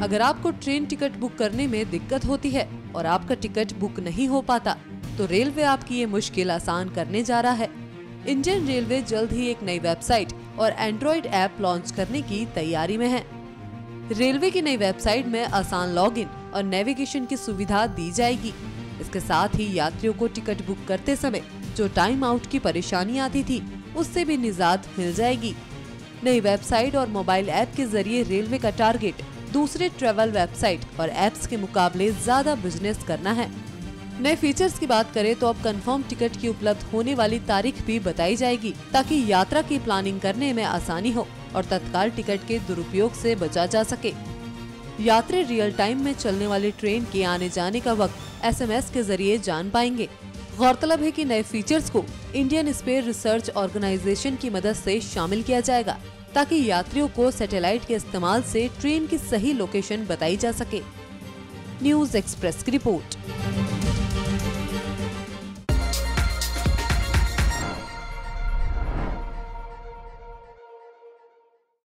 अगर आपको train ticket book करने में दिक्कत होती है और आपका टिकट बुक नहीं हो पाता, तो रेलवे आपकी ये मुश्किल आसान करने जा रहा है। इंडियन रेलवे जल्द ही एक नई वेबसाइट और एंड्रॉइड ऐप लॉन्च करने की तैयारी में है। रेलवे की नई वेबसाइट में आसान लॉगिन और नेविगेशन की सुविधा दी जाएगी। इसके साथ ही यात्रियों को टिकट बुक करते समय जो टाइम आउट की परेशानी आती थी, उससे भी निजात मिल जाएगी। नई वेबसाइट और मोबाइल ऐप के जरिए रेलवे का टारगेट दूसरे ट्रैवल वेबसाइट और ऐप्स के मुकाबले ज्यादा बिजनेस करना है। नए फीचर्स की बात करें तो अब कंफर्म टिकट की उपलब्ध होने वाली तारीख भी बताई जाएगी, ताकि यात्रा की प्लानिंग करने में आसानी हो और तत्काल टिकट के दुरुपयोग से बचा जा सके। यात्री रियल टाइम में चलने वाली ट्रेन के आने जाने का वक्त SMS के जरिए जान पाएंगे। गौरतलब है कि नए फीचर्स को इंडियन स्पेस रिसर्च ऑर्गेनाइजेशन की मदद से शामिल किया जाएगा, ताकि यात्रियों को सैटेलाइट के इस्तेमाल से ट्रेन की सही लोकेशन बताई जा सके। न्यूज़ एक्सप्रेस की रिपोर्ट।